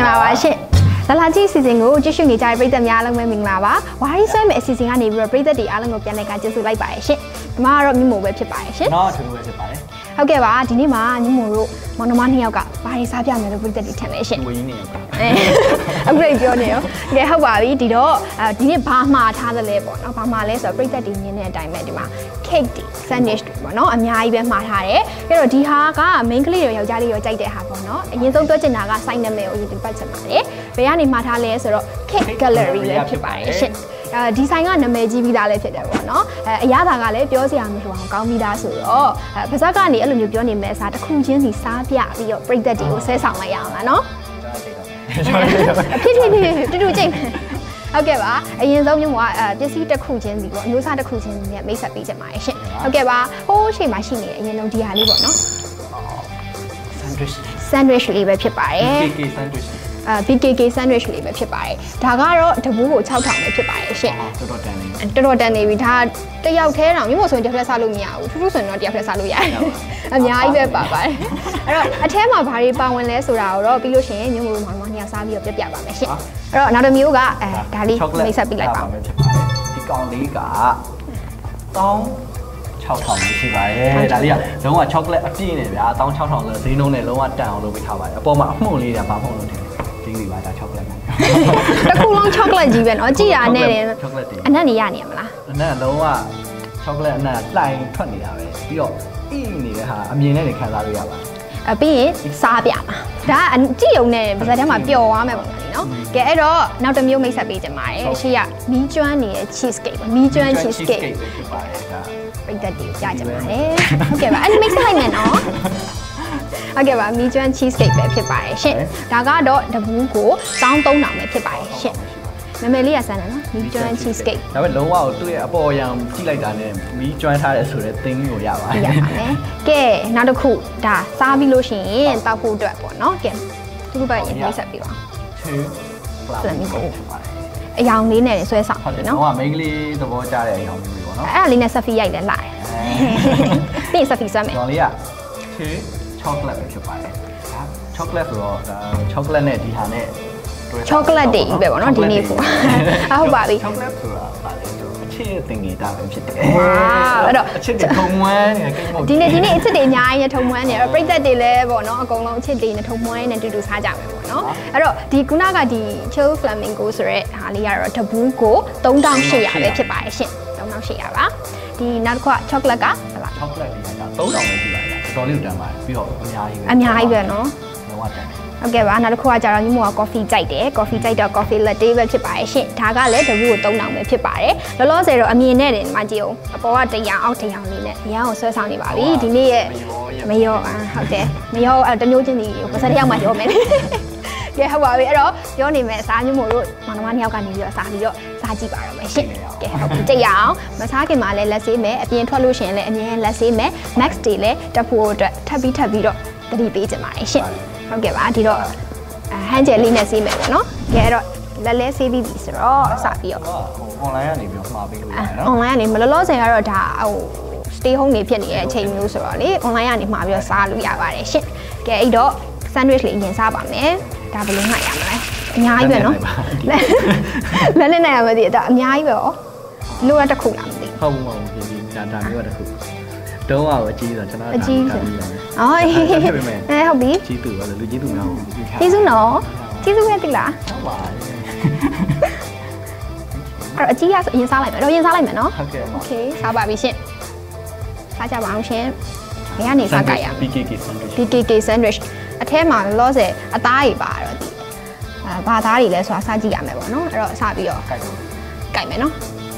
လာပါရှင်လာလာကြီးအစီအစဉ်ကိုကြည့်ရှုနေကြတဲ့ပရိသတ်များအားလုံးပဲမင်္ဂလာပါဝါရီဆွဲမဲ့အစီအစဉ်ကနေပြီးတော့ပရိသတ်တွေအားလုံးကိုပြန်လည်ကကျေးဇူးလိုက်ပါတယ်ရှင်ဒီမှာကတော့မြင့်မို့ပဲဖြစ်ပါတယ်ရှင်နော်ထူပဲဖြစ်ပါတယ်ဟုတ်ကဲ့ပါဒီနေ့မှာမြင့်မို့တို့မောင်နှမ2ယောက်ကဘာတွေစားပြမယ်လို့ပရိသတ်တွေထင်လဲရှင်ဝင်းနေရောအခုလည်းပြောနေရောကဲဟုတ်ပါပြီဒီတော့ဒီနေ့ဘာမှားထားသလဲပေါ့နော်ဘာမှားလဲဆိုတော့ပရိသတ်တွေမြင်တဲ့အတိုင်းပဲဒီမှာ cake တွေ sandwich တွေပေါ့နော်အများကြီးပဲမှားထားတယ်အဲ့တော့ဒီဟာက main ကလေးရောယောက်ျားလေးရောကြိုက်တဲ့ဟာပေါ့နော်အရင်ဆုံးပြောချင်တာက site နာမည်ကိုယူပတ်ချင်ပါတယ်ဘယ်ကနေမှားထားလဲဆိုတော့ cake gallery ပဲဖြစ်ပါတယ်ရှင်ဒီဆိုင်ကနာမည်ကြီးပြီးသားလည်းဖြစ်တယ်ပေါ့နော်အရသာကလည်းပြောစရာမလိုအောင်ကောင်းပြီးသားဆိုတော့ပါဇက်ကနေအဲ့လိုမျိုးပြောနေမဲ့အစားတစ်ခုချင်းစီစားပြပြီးတော့ပရိသတ်တွေကိုဆဲဆောင်လိုက်ရအောင်လားနော်ဖြစ်တူတူကြိတ်ဟုတ်ကဲ့ပါအရင်ဆုံးမျိုးကပစ္စည်းတစ်ခုချင်းစီပေါ့အမျိုးအစားတစ်ခုချင်းစီနဲ့မိတ်ဆက်ပေးချင်ပါတယ်ရှင်ဟုတ်ကဲ့ပါဟိုးချိန်မှာရှိနေတဲ့အရင်ဆုံးဒီဟာလေးပေါ့နော် sandwich လေးပဲဖြစ်ပါတယ် BKK sandwich BKK sandwich လေးပဲဖြစ်ပါတယ်ဒါကတော့တဘူးကို6000ပဲဖြစ်ပါတယ်ရှင်တော်တော်တန်နေပြီဒါတယောက်ထဲတောင်မြို့မို့ဆိုရင်တစ်ခါစားလို့မရဘူးထူးထူးဆိုရင်တော့တယောက်ထဲစားလို့ရတယ်အများကြီးပဲပါပါတယ်အဲ့တော့အထဲမှာဘာတွေပါဝင်လဲဆိုတာကိုတော့ပြီးလို့ရှိရင်မြို့မို့မောင်2ယောက်စားပြီးတော့ပြပါမယ်ရှင်အဲ့တော့နောက်တစ်မျိုးကဒါလေးမိတ်ဆက်ပြီးလိုက်ပါမယ်ဖြစ်ပါတယ်ဒီကောင်လေးက16,000ရှိပါတယ်ဒါလေးကလုံးဝ chocolate အပြည့်နဲ့ဗျာ16,000ဆိုဈေးနှုန်းနဲ့လုံးဝတန်အောင်လုပ်ပေးထားပါတယ်အပေါ်မှာအမှုန့်လေးတွေကဘာမှမလုပ်တယ်ဒီလေးပါဒါ chocolate တစ်ခုလုံး chocolate ကြီးပဲเนาะကြည်ရနဲ့အနက်နေရနေရမလားအနက်လုံးဝ chocolate အနက်လှိုင်ထွက်နေတာပဲပြီးတော့အိနေတဲ့ဟာအမြင်နဲ့ခံစားလို့ရပါတယ်ပြီးရင်စားပြမှာဒါကကြည်ုံနဲ့ပါဇက်ထဲမှာပျော်သွားမယ်ပုံစံလေးเนาะကဲအဲ့တော့နောက်တစ်မျိုးမိတ်ဆက်ပေးကြပါရယ်ရှေ့ကမီးကျွမ်းနေတဲ့ cheese cake မီးကျွမ်း cheese cake ဖြစ်ပါတယ်ဒါပရိသတ်တွေကိုကြားကြပါမယ်ဟုတ်ကဲ့ပါအဲ့ဒီမိတ်ဆက်လိုက်မယ်နော်ဟုတ်ကဲ့ပါမီးကျွမ်း cheese cake ပဲဖြစ်ပါတယ်ရှင်ဒါကတော့တဘူးကို1300ပဲဖြစ်ပါတယ်ရှင်နာမည်လေးရဆန်းတယ်နော်မီးကျွမ်း cheese cake ဒါပေမဲ့လုံးဝသူ့ရဲ့အပေါ်အရောင်ကြည့်လိုက်တာနဲ့မီးကျွမ်းထားတယ်ဆိုတဲ့သင်းကိုရပါတယ်ရပါမယ်ကဲနောက်တစ်ခုဒါစားပြီးလို့ရှိရင်တောက်ဖို့အတွက်ပေါ့နော်ကဲသူတို့ပဲရင်မိတ်ဆက်ပေးပါ flamingo အယောင်လေးနဲ့ဆွဲဆောင်တယ်နော်ဟိုကမိန်းကလေးသဘောကျတဲ့အယောင်မျိုးပေါ့နော်အဲ့ဒါလေးနဲ့ဆက်ဖီရိုက်လဲလာတယ်ပြီးဆက်ဖီဆွဲမယ်ကောင်လေးကchocolate ပဲဖြစ်ပါတယ်ဒါ chocolate ဆိုတော့ဒါ chocolate နဲ့ဒီဟာနဲ့ chocolate တွေပဲပေါ့နော်ဒီနေ့ပေါ့ဟုတ်ပါပြီ chocolate ဆိုတာဗာလဲဆိုအချစ်ရဲ့သင်္ကေတပဲဖြစ်တယ်ဝါအဲ့တော့အချစ်တွေထုံမွမ်းနေကိန်းမဟုတ်ဒီနေ့အချစ်တွေအများကြီးနဲ့ထုံမွမ်းနေအဲ့တော့ပြိသက်တွေလည်းပေါ့နော်အကုန်လုံးအချစ်တွေနဲ့ထုံမွမ်းနေတူတူစားကြမယ်ပေါ့နော်အဲ့တော့ဒီခုနကဒီ chill flamingo ဆိုရဲဟာလေးကတော့တဘူးကို3800ပဲဖြစ်ပါတယ်ရှင်3800ပါဒီနောက်တစ်ခုက chocolate ကဟုတ်လား chocolate လေးက3000ပဲရှိပါတယ်တော်တော်လေးတန်ပါတယ်ပြီးတော့အများကြီးပဲနော်လောကတန်ဟုတ်ကဲ့ပါနောက်တစ်ခုကကြာတော့ညီမက coffee ကြိုက်တယ် coffee ကြိုက်တော့ coffee latte ပဲဖြစ်ပါတယ်ရှင်ဒါကလည်းတဘူးကို3000ပဲဖြစ်ပါတယ်လောလောဆယ်တော့အမြင်နဲ့တင်ဒီမှာကြည့်အောင်အပေါ်က100အောက်100လေးနဲ့အရန်ကိုဆွဲဆောင်နေပါပြီဒီနေ့ရဲ့မရောဟုတ်တယ်မရောတမျိုးချင်းစီပါစက်တစ်ယောက်မှရောမယ်ကဲဟုတ်ပါပြီအဲ့တော့ပြောနေမယ်အစားမျိုးမို့လို့မောင်နှမ2ယောက်ကနေပြီးတော့စားကြည့်ပါတော့မယ်ရှင်ကဲဟုတ်ကြည့်ရအောင်မစားခင်မှာလည်းလက်ဆေးမယ်အပြင်ထွက်လို့ရှိရင်လည်းအမြင်လက်ဆေးမယ် max တွေလည်းတက်ဖို့အတွက်ထပ်ပြီးတော့တတိပေးကြပါမယ်ရှင်ဟုတ်ကဲ့ပါဒီတော့ဟန်ဂျယ်လေးနဲ့ဆေးမယ်ပေါ့နော်ကဲအဲ့တော့လက်လဲဆေးပြီးပြီဆိုတော့စပြီးတော့ online ကနေပြီးမှာပေးလို့ရတယ်နော် online ကနေမလောလောဆယ်ကတော့ဒါဟို stay home နေဖြစ်နေတဲ့အချိန်မျိုးဆိုတော့လေ online ကနေမှာပြီးတော့စားလို့ရပါတယ်ရှင်ကဲအဲ့တော့ sandwich လေးအရင်စားပါမယ်ဒါဘယ်လိုမှရမလဲအများကြီးပဲနော်လက်နဲ့နိုင်ရမယ်ဒီတော့အများကြီးပဲဟောလိုရတစ်ခုလားမသိဟုတ်ဒီဒါမျိုးတစ်ခုတုံးအောင်အကြီးဆိုကျွန်တော်အကြီးဆိုအော်ဟုတ်ပြီကြီးသူပါလေလူကြီးသူများကျေးဇူးနော်ကျေးဇူးပဲတိလားဟုတ်ပါအဲ့အကြီးရဆိုအရင်စားလိုက်မယ်တော့ရင်စားလိုက်မယ်နော်ဟုတ်ကဲ့โอเคစားပါပြီရှင်စားကြပါအောင်ရှင်ဘယ်ကနေစားကြရမလဲ BKK sandwich အထဲမှာလောဆယ်အသားကြီးပါတော့ဒီဘာသားတွေလဲဆိုတာစားကြည့်ရမယ်ပေါ့နော်အဲ့တော့စပြီးတော့ကြိုက်မယ်နော်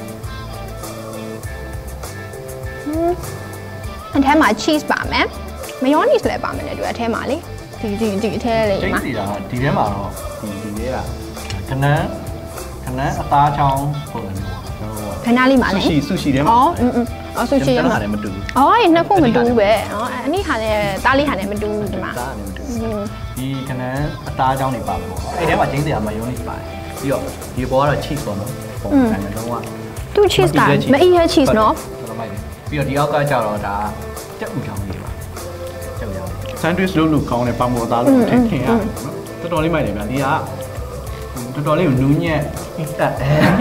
အထဲမှာ cheese ပါမယ် mayonnaise လည်းပါမယ်လေဒီအထဲမှာလေဒီအထဲလေးမှာဒီထဲမှာတော့ဒီလေးကခဏအသားချောင်းပုံစံမျိုးကျွန်တော်ခဏလေးမှာလေဆူရှီထဲမှာဆူရှီထဲမှာလည်းမတူဘူးနှစ်ခုမတူဘူးပဲနော်အနည်းဟာနဲ့တားလေးဟာနဲ့မတူဘူးဒီမှာတားနဲ့မတူဘူးဒီခဏအသားချောင်းတွေပါပေါ့အဲ့ထဲမှာကျင်းစရာ mayonnaise ပါတယ်ပြီးတော့ဒီဘောကတော့ cheese ပေါ့နော်ပုံစံမျိုးတော့သူ cheese ကမအေးရ cheese နော်ပြီးတော့ဒီအောက်ကကျတော့ဒါကြက်ဥချောင်းလေးပါကြက်ဥချောင်း sandwich လို့ကောင်းတယ်ပေါင်ပေါ်သားလို့ထင်ရနော်တော်လေးမိုက်တယ်ဗျာဒီကတော်လေးနူးညက်အစ်ဆက်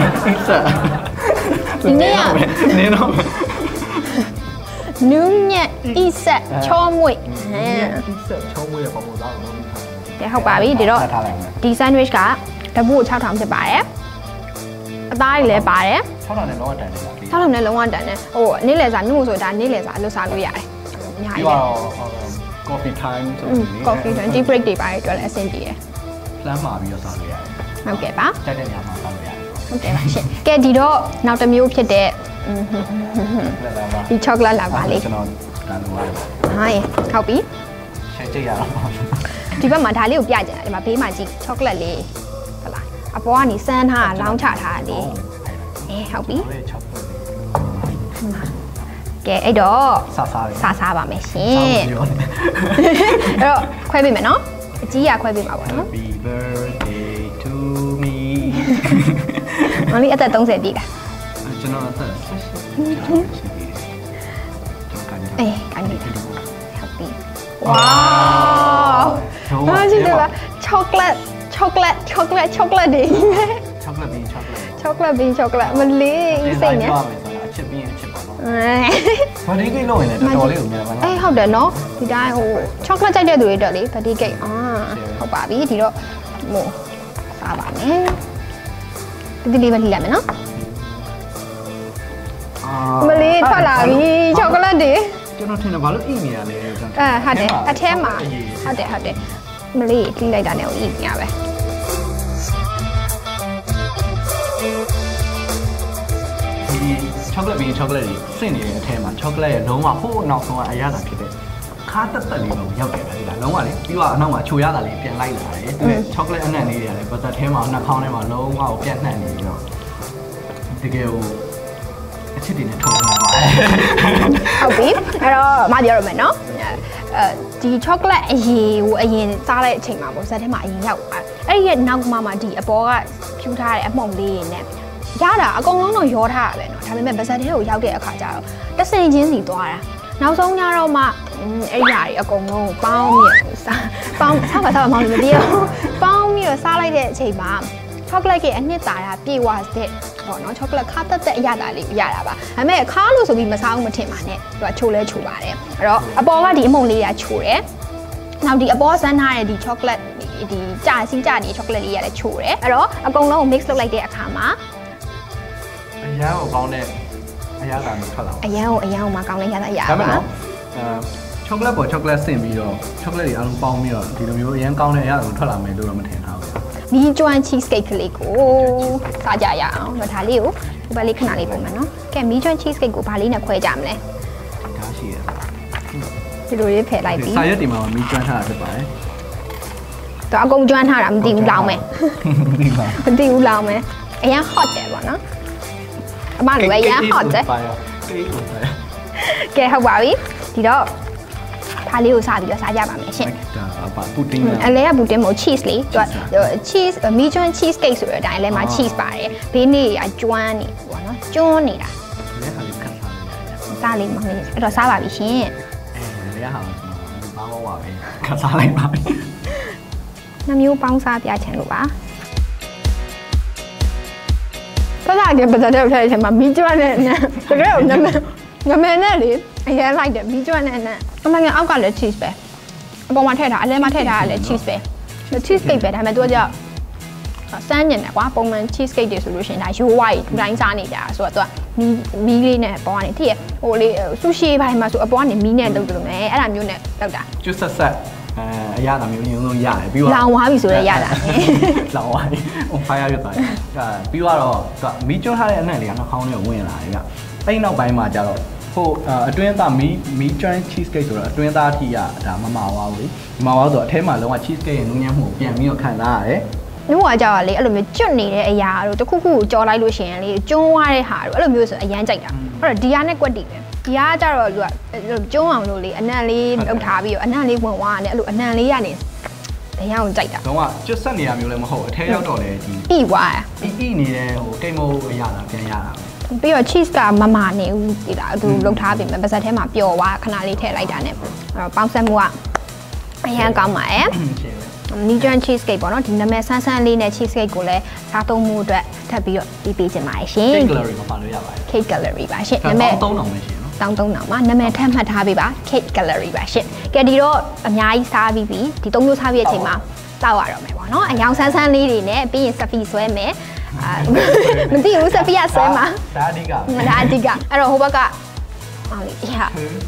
ဒီနေ့ကနင်းတော့နူးညက်အစ်ဆက်ချောမွေ့အစ်ဆက်ချောမွေ့ရဲ့ပုံစံသားကိုကဲဟုတ်ပါပြီဒီတော့ဒီ sandwich ကတပူ6000ဖြစ်ပါတယ်အသားတွေလည်းပါတယ် 6000နဲ့လုံးဝတန်တယ်ဗျာ 6000နဲ့လုံးဝတန်တယ်ဟိုနေ့လယ်စာမြို့ဆိုဒါနေ့လယ်စာအလုပ်စားလို့ရတယ်အများကြီးပဲ coffee time ဆိုပြီး coffee time tea break တွေပါတယ်တွေ့လဲအဆင်ပြေတယ် plan မှာပြီးတော့စားလို့ရတယ်ဟုတ်ကဲ့ပါတက်တဲ့နေရာမှာစားလို့ရတယ်ဟုတ်ကဲ့ပါရှင်ကဲဒီတော့နောက်တစ်မျိုးဖြစ်တဲ့ဒီ chocolate လာပါလေကျွန်တော်တန်လို့ရတယ်ဟိုင်းခောက်ပြီရှိတ်ကြရအောင်ဒီဘက်မှာဒါလေးကိုပြကြတယ်ဒီမှာဘေးမှာကြည့် chocolate လေးဟုတ်လားအပေါ်ကနေစမ်းထားလောင်းချထားတယ်ဟုတ်ပြီကဲအဲ့တော့စားပါမယ်ရှင်အဲ့တော့ခွဲပေးမယ်နော်အကြီးကခွဲပေးမှာပေါ့နော် Happy birthday to me မလေးအသက်30ပြည့်လားကျွန်တော်အသက်အေးကန်ပြီဟုတ်ပြီဝါးဟာကြည့်တယ်လား chocolate တွေ chocolate bean မလေးစိတ်နဲ့အချစ်ပြီးအချစ်ပါတော့ဘာဒီကိတ်လို့ရင်လည်းတော်တော်လေးကိုမြင်ပါလားအေးဟုတ်တယ်နော်ဒီတိုင်းဟို chocolate ကြိုက်တဲ့သူတွေတော့လေဘာဒီကိတ်ဟုတ်ပါပြီဒီတော့မို့စားပါမယ်ဒီလေးပဲလှီးလိုက်မယ်နော်မလေးထွက်လာပြီ chocolate တွေကျွန်တော်ထင်တယ်ဘာလို့အိနေရလဲဟုတ်တယ်အထဲမှာဟုတ်တယ်မလေးလှီးလိုက်တာနဲ့အိနေရပဲဒီ chocolate bean chocolate တွေစင်နေတဲ့အထဲမှာ chocolate ရဲ့လုံးဝဟိုးနောက်ဆုံးအရသာဖြစ်တဲ့ခါတက်တက်လေးပဲရောက်တယ်ပဲဒီလားလုံးဝလေပြီးတော့အနောက်မှာချိုရတာလေးပြန်လိုက်လာတယ်သူ chocolate အနံ့လေးတွေလည်းပတ်သက်ထဲမှာနှာခေါင်းထဲမှာလုံးဝကိုပြန့်နှံ့နေပြီးတော့တကယ်ကိုအချစ်တွေနဲ့ထုံထားပါတယ်ဟုတ်ပြီအဲ့တော့မပြောရမယ်နော်ဒီ chocolate အရင်စားတဲ့အချိန်မှာပေါ့ဇက်ထဲမှာအရင်ရောက်အဲ့ဒီရဲ့နောက်မှဒီအပေါ်ကဖြူထားတဲ့အမှုန့်လေးတွေနဲ့ရတာအကုန်လုံးတော့ရောထားရပဲเนาะဒါပေမဲ့ဗဇက်ထဲကိုရောက်တဲ့အခါကျတော့တဆင်ချင်းစီသွားတာနောက်ဆုံးညတော့မှအဲ့ဒီຢာတွေအကုန်လုံးပေါင်းပြီးစားပါမောင်မသိဘူးပေါင်းပြီးတော့စားလိုက်တဲ့အချိန်မှာ chocolate ကအနှစ်သာရပြေဝတဲ့ပေါ့နော် chocolate ခါတက်တဲ့အရသာလေးရတာပါဒါပေမဲ့ခါလို့ဆိုပြီးမစားဘူးမထင်ပါနဲ့သူကချိုလဲချိုပါတယ်အဲ့တော့အပေါ်ကဒီအမုံလေးကချိုတယ်နောက်ဒီအပေါ်ဆန်းထားတဲ့ဒီ chocolate ဒီကြာစီးကြတဲ့ chocolate လေးရလည်းချိုတယ်အဲ့တော့အကုန်လုံးကို mix လုပ်လိုက်တဲ့အခါမှာအရန်ကိုကောင်းတဲ့အရသာမျိုးထွက်လာပါအရန်ကိုမှကောင်းတဲ့ရသာရပါဒါပေမဲ့နော်chocolate ပေါ် chocolate ဆင်ပြီးတော့ chocolate တွေအားလုံးပေါင်းပြီးတော့ဒီလိုမျိုးအရန်ကောင်းတဲ့အရသာမျိုးထွက်လာမယ်လို့တော့မထင်ထားဘူးမီးကျွမ်း cheese cake ကလေးကိုစားကြရအောင်ဒါလေးကိုဒီဘက်လေးခဏလေးပုံမယ်နော်ကဲမီးကျွမ်း cheese cake ကိုဘာလေးနဲ့ခွဲကြမလဲဒါရှိရဒီလိုလေးဖယ်လိုက်ပြီစာရွက်ဒီမှာမီးကျွမ်းထားတာဖြစ်ပါတယ်တော့အကုန်ကျွမ်းထားတာမသိဘူးလောင်းမယ်မသိဘူးလောင်းမယ်အရင် hot တယ်ပေါ့နော်အမလိုပဲအရင် hot တယ်ကဲဟုတ်ပါပြီဒီတော့ဒါလေးကိုစားပြီးတော့စားကြပါမယ်ရှင်ဒါပါပူတင်းအလဲကပူတင်းမို့ cheese လေးသူက cheese မီးကျွမ်း cheese cake ဆိုတဲ့အတိုင်းလဲမှာ cheese ပါတယ်ဘေးနေ့ကကျွမ်းနေပေါ့နော်ကျွန်းနေတာလဲဟာလေးခတ်စားလေးမဟုတ်အဲ့တော့စားပါပြီရှင်လဲဟာဘာမှမပါပဲခတ်စားလိုက်ပါနှမျိုးပေါင်းစားပြချင်လို့ပါဆက်လာတဲ့ပဇာတဲ့ထဲထဲမှာမီးကျွမ်းနဲ့တကယ်ကိုငမဲနဲ့လေအရင်လိုက်တယ်မီးကျွမ်းနဲ့အမှန်ကအောက်ကလည်း cheese ပဲအပေါ်မှာထည့်ထားအလဲမှာထည့်ထားရလဲ cheese ပဲ cheese cake ပဲဒါပေမဲ့သူကကြောက်စမ်းညင်တယ်ကွာပုံမှန် cheese cake တွေဆိုလို့ရှိရင်ဒါရိုးဝါးကြီးဒိုင်းစားနေကြတာဆိုတော့သူကမီးလေးနဲ့ပေါ်ကနေတည့်ရဟိုလေးဆူရှီဘိုင်းမှာဆိုအပေါ်ကနေမီးနဲ့လုပ်တယ်လို့မယ်အဲ့ဒါမျိုးနဲ့လုပ်တာကျွတ်ဆက်အရသာမျိုးညုံလုံးရတယ်ပြီးတော့လောင်သွားပြီဆိုတော့ရတာလောင်သွားပြီဟို fire ရသွားတယ်ပြီးတော့သူကမီးကျွန်းထားတဲ့အနံ့လေးကနှာခေါင်းထဲကိုဝင်လာတယ်ဗျအဲ့နောက်ပိုင်းမှာကျတော့ဟိုအတွင်းသားမီးကျွန်း cheese cake ဆိုတော့အတွင်းသားအထိရဒါမမာဝါဘူးလေမမာဝါဆိုတော့အထဲမှာလုံးဝ cheese cake ရဲ့နူးညံ့မှုပြန်ပြီးတော့ခံစားရတယ်နှိုးကကြောက်ရလေအဲ့လိုမျိုးကျွတ်နေတဲ့အရာတို့တခုခုကိုကြော်လိုက်လို့ရှိရင်လေကျွန်းသွားတဲ့ဟာတို့အဲ့လိုမျိုးဆိုအရန်ကြိုက်တာအဲ့တော့ဒီဟာနဲ့ကွက်တီပဲဒီဟာကျတော့သူကကျွန်းအောင်လို့လေအနံ့လေးလုပ်ထားပြီးတော့အနံ့လေးဝင်သွားတယ်အဲ့လိုအနံ့လေးကနေဘယ်အောင်ကြိုက်တာတော့ကကျွတ်ဆက်နေရမျိုးလည်းမဟုတ်အထဲရောက်တော့လေဒီပြီးွားပြီးနေတဲ့ဟိုကိမိုးအရာလာပြန်ရတာပြီးတော့ cheese ကမမာနေဘူးဒီလားသူလုပ်ထားပြင်မယ်ပါဇက်ထဲမှာပျော်သွားခဏလေးထည့်လိုက်တာနဲ့ပေါင်းဆက်မှုကအရန်ကောင်းပါရဲ့ Nigerian cheesecake ပေါ့နော်ဒီနာမည်ဆန်းဆန်းလေးနဲ့ cheesecake ကိုလည်းစားသုံးမှုအတွက်ထပ်ပြီးတော့ပေးချင်ပါတယ်ရှင် Cake gallery မှာပါလို့ရပါတယ် Cake gallery ပါရှင်နာမည် 3000ပဲရှင်နော် 3000မှာနာမည်ထပ်မှတ်ထားပေးပါ Cake gallery ပါရှင်ကဲဒီတော့အများကြီးစားပြီးပြီဒီ3မျိုးစားပြီးတဲ့အချိန်မှာတောက်ရတော့မယ်ပေါ့နော်အယောင်ဆန်းဆန်းလေးတွေနဲ့ပြီးရင်စဖီဆွဲမယ်မသိဘူးစဖီကဆွဲမှာဒါအဓိကအဲ့တော့ဟိုဘက်ကဟာလေဟာ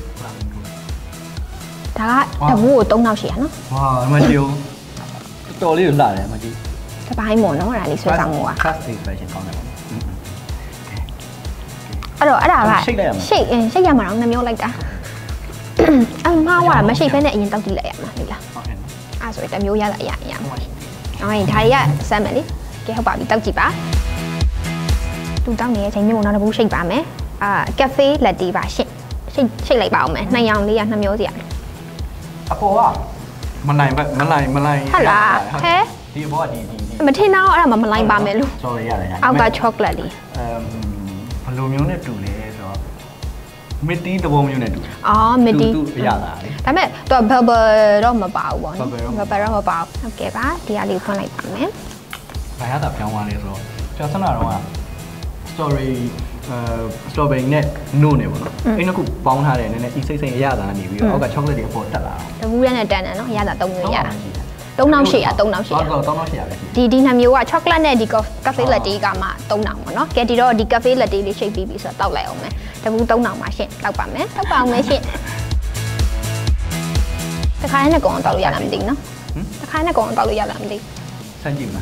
ဒါကတဘူးကို3800နော်ဝါအမကြီးတော်လေးကိုလှတယ်အမကြီးတပိုင်းပေါ့နော်အဲ့ဒါလေးဆွဲဆောင်မှုက fast expression ကောင်းတယ်ပေါ့အဲ့တော့အဲ့ဒါကရှိတ်ရမှာတော့2မျိုးလိုက်တာအမဝါမရှိဖဲနဲ့အရင်တောက်ကြည့်လိုက်ရမှာလေလားဟုတ်ကဲ့အဲ့ဆိုရင်2မျိုးရတာအရင်ဟုတ်ဒါတွေကစမ်းမယ်လေကဲဟုတ်ပါပြီတောက်ကြည့်ပါသူတောက်နေတဲ့အချိန်မျိုးနောက်တစ်ဘူးရှိတ်ပါမယ်ကက်ဖေးလက်တီးပါရှင့်ရှိတ်လိုက်ပါအောင်မယ်2ရောင်လေးက2မျိုးစီရအပေါ်ကမလိုက်ဟုတ်လားဟဲဒီအပေါ်ကဒီမထင်တော့အဲ့ဒါမှမလိုက်ပါမယ်လို့ sorry ရတယ်အောက်က chocolate လေးဘလိုမျိုးနဲ့တူလဲဆိုတော့မစ်တီးတဘောမျိုးနဲ့တူမစ်တီးတူအရသာလေဒါပေမဲ့တော့ bubble တော့မပါဘူးပေါ့နော် bubble တော့မပါဘူးဟုတ်ကဲ့ပါဒီဟာလေးဖွင့်လိုက်ပါမယ်ဘာရတာပြောင်းသွားလဲဆိုတော့ကျွန်တော်ဆန္ဒတော့က strawberry နဲ့ no နဲ့ပေါ့နော်အဲ့နှစ်ခုပေါင်းထားတယ်နည်းနည်းအီစိတ်စိတ်အရသာနေပြီးတော့အောက်က chocolate တွေအပေါ်တက်လာတဘူးရဲနဲ့တန်တယ်နော်အရသာ3မျိုးရတာ3800ပဲဒီ2မျိုးက chocolate နဲ့ဒီ cafe latte ကမှ3000ပေါ့နော်ကဲဒီတော့ဒီ cafe latte လေးရှိတ်ပြီးပြီဆိုတော့တောက်လိုက်အောင်မယ်တဘူး3000ပါရှင့်တောက်ပါမယ်တောက်ပါအောင်မယ်ရှင့်တခါနဲ့ကောင်တောက်လို့ရလားမသိဘူးနော်တခါနဲ့ကောင်တောက်လို့ရလားမသိစမ်းကြည့်ပါ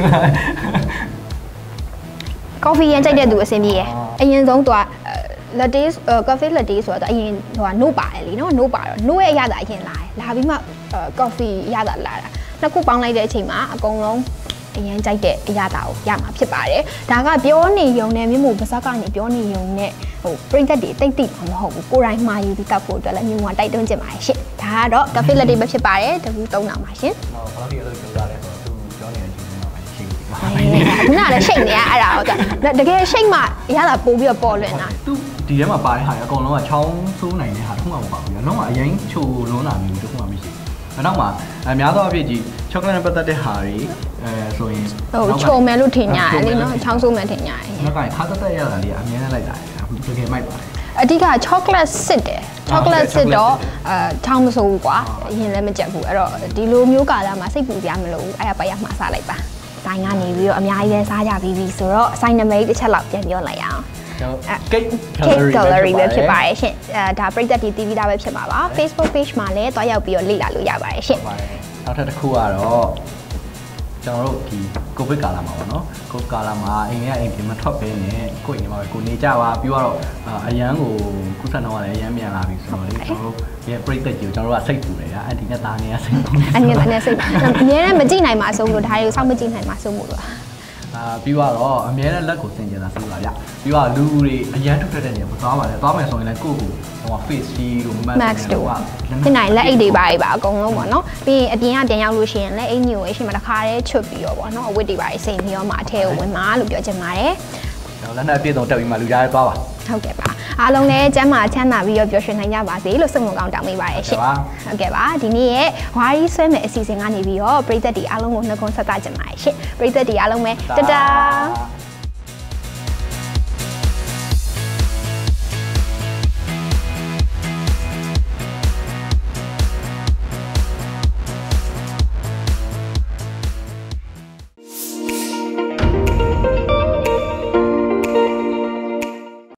coffee ရမ်းကြိုက်တဲ့သူအဆင်ပြေရအရင်ဆုံးသူက latte cafe latte ဆိုတော့အရင်ဟိုက no ပါတယ်လीနော် no ပါတော့ no ရဲ့အရသာအရင်လာတယ်လာပြီးမှ coffee ရတာလာတာနှစ်ခုပေါင်းလိုက်တဲ့အချိန်မှာအကုန်လုံးအရင်ကြိုက်တဲ့အရသာကိုရမှာဖြစ်ပါတယ်ဒါကပြောနေရုံနဲ့မြို့မို့ပါဇက်ကနေပြောနေရုံနဲ့ဟိုပရိသတ်တွေတိတ်မှာမဟုတ်ဘူးကိုယ်တိုင်မှာယူပြီးတောက်ဖို့အတွက်လည်းမြို့မှာတိုက်တွန်းချင်ပါတယ်ရှင်ဒါကတော့ cafe latte ပဲဖြစ်ပါတယ်တဘူး3000ပါရှင်ဟုတ်ဘာလို့ဒီလိုပြောရလဲဆိုတော့သူပြောနေတဲ့အချိန်မှာပဲရှိဘူးခုနကလည်းရှိတ်နေရအဲ့ဒါဟုတ်တကယ်ရှိတ်မှရတာပို့ပြီးတော့ပေါ်လွင်တာသူဒီထဲမှာပါတဲ့ဟာအကုန်လုံးကချောင်းဆိုးနိုင်တဲ့ဟာတစ်ခုမှမပါဘူး။လုံးဝအရင်ချိုလွန်းလာမျိုးတစ်ခုမှမရှိဘူး။နောက်မှအများသောအားဖြင့်ဒီ chocolate နဲ့ပတ်သက်တဲ့ဟာတွေဆိုရင်ဟိုချိုမယ်လို့ထင်ကြတယ်လေနော်ချောင်းဆိုးမယ်ထင်ကြတယ်။နောက်ကခါတက်ရတာလေးအများနဲ့လိုက်တာ။တကယ်မိုက်ပါတယ်။အဓိက chocolate စစ်တယ် chocolate စစ်တော့ချောင်းမဆိုးဘူးကွာအရင်လည်းမကြက်ဘူးအဲ့တော့ဒီလိုမျိုးကာလမှာစိတ်ပူကြမလို့အဲ့ဒါပိုက်ရမှာစားလိုက်ပါ။ဆိုင်ကနေပြီးတော့အများကြီးလဲစားကြပြီးပြီဆိုတော့ဆိုင်နမိတ်တစ်ချက်လောက်ပြန်ပြောလိုက်အောင် Cake gallery ပဲဖြစ်ပါတယ်ရှင်ဒါပရိသတ်တီ TV ဒါပဲဖြစ်မှာပါ Facebook page မှာလည်းတွားရောက်ပြီးတော့လေ့လာလို့ရပါတယ်ရှင်နောက်ထပ်တစ်ခုကတော့ကျွန်တော်တို့ဒီကိုဗစ်ကာလမှာပေါ့နော်ကိုဗစ်ကာလမှာအိမ်ပြင်မထွက်ဘဲနဲ့ကိုယ့်အိမ်မှာပဲကိုနေကြပါပြီးတော့အရန်ကိုကုသနှောင်းရတယ်အရန်မြန်လာပြီဆိုတော့လေကျွန်တော်တို့ရဲ့ပရိသတ်ကြီးကိုကျွန်တော်တို့ကစိတ်ပူတယ်ကအန်တီနဲ့သားနေရစိတ်ပူအန်တီနဲ့စိတ်အများနဲ့မကြည့်နိုင်ပါဆုံးလို့ဒါတွေကိုစောင့်မကြည့်နိုင်ပါဆုံးလို့ပြီးတော့အများနဲ့လက်ကိုဆင်ကျင်တာဆိုပါဗျပြီးတော့လူတွေအရန်ထုတ်တဲ့နေရာမသွားပါနဲ့သွားမယ်ဆိုရင်လည်းကိုယ့်ကိုဟို face shield တို့ mask တို့ဖြစ်နိုင်လက်အိတ်တွေပါအကုန်လုံးပေါ့နော်ပြီးရင်အပြင်ကပြန်ရောက်လို့ရှိရင်လက်အိတ်ညိုအရှင်မှာတစ်ခါတည်းချွတ်ပြီးတော့ပေါ့နော်အဝတ်တွေပါစိမ့်ပြီးတော့မှအထဲကိုဝင်မှာလို့ပြောချင်ပါတယ်လက်နဲ့အပြည့်စုံတက်ပြီးမှလူကြားရဲသွားပါဟုတ်ကဲ့ပါအားလုံးလည်းကျမ်းမာချမ်းသာပြီးတော့ပျော်ရွှင်နိုင်ကြပါစေလို့ဆုမွန်ကောင်းတောင်းပေးပါရရှင်ဟုတ်ကဲ့ပါဒီနေ့ရဲ့ဝါရီဆွဲမဲ့အစီအစဉ်ကနေပြီးတော့ပရိသတ်တီအားလုံးကိုနှုတ်ခွန်းဆက်သကြပါတယ်ရှင်ပရိသတ်တီအားလုံးပဲတတာ